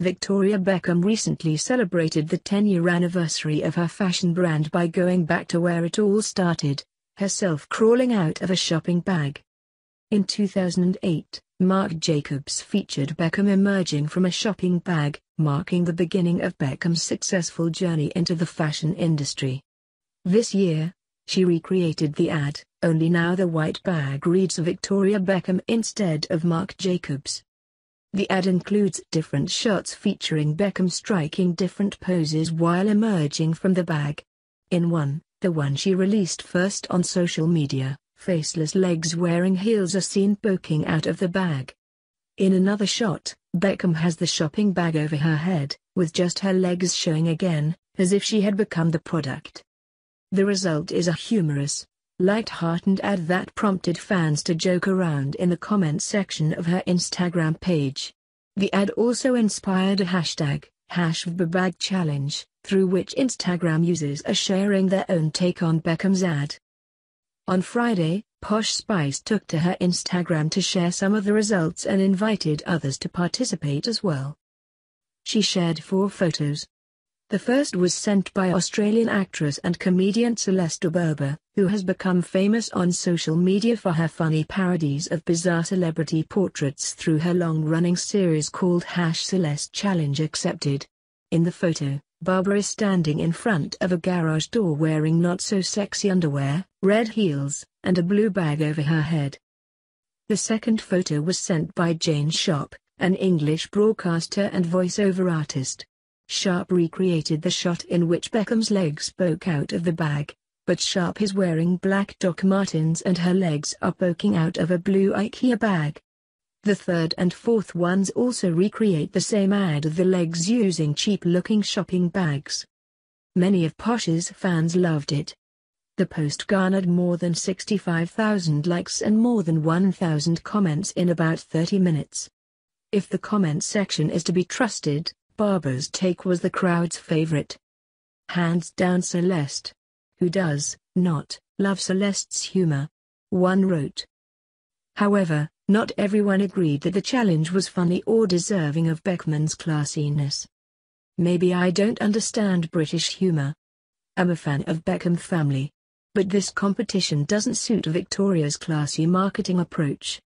Victoria Beckham recently celebrated the 10-year anniversary of her fashion brand by going back to where it all started, herself crawling out of a shopping bag. In 2008, Marc Jacobs featured Beckham emerging from a shopping bag, marking the beginning of Beckham's successful journey into the fashion industry. This year, she recreated the ad, only now the white bag reads Victoria Beckham instead of Marc Jacobs. The ad includes different shots featuring Beckham striking different poses while emerging from the bag. In one, the one she released first on social media, faceless legs wearing heels are seen poking out of the bag. In another shot, Beckham has the shopping bag over her head, with just her legs showing again, as if she had become the product. The result is a humorous, light-hearted ad that prompted fans to joke around in the comments section of her Instagram page. The ad also inspired a hashtag, #BagChallenge, through which Instagram users are sharing their own take on Beckham's ad. On Friday, Posh Spice took to her Instagram to share some of the results and invited others to participate as well. She shared 4 photos. The first was sent by Australian actress and comedian Celeste Barber, who has become famous on social media for her funny parodies of bizarre celebrity portraits through her long-running series called #Celeste Challenge Accepted. In the photo, Barber is standing in front of a garage door wearing not-so-sexy underwear, red heels, and a blue bag over her head. The second photo was sent by Jane Sharp, an English broadcaster and voice-over artist. Sharp recreated the shot in which Beckham's legs poke out of the bag, but Sharp is wearing black Doc Martens and her legs are poking out of a blue IKEA bag. The third and fourth ones also recreate the same ad of the legs using cheap-looking shopping bags. Many of Posh's fans loved it. The post garnered more than 65,000 likes and more than 1,000 comments in about 30 minutes. If the comment section is to be trusted, Barber's take was the crowd's favorite. Hands down Celeste. Who does not love Celeste's humor? One wrote. However, not everyone agreed that the challenge was funny or deserving of Beckham's classiness. Maybe I don't understand British humor. I'm a fan of Beckham family. But this competition doesn't suit Victoria's classy marketing approach.